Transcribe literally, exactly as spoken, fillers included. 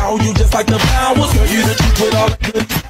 now. You just like the flowers, girl, you the truth with all the good.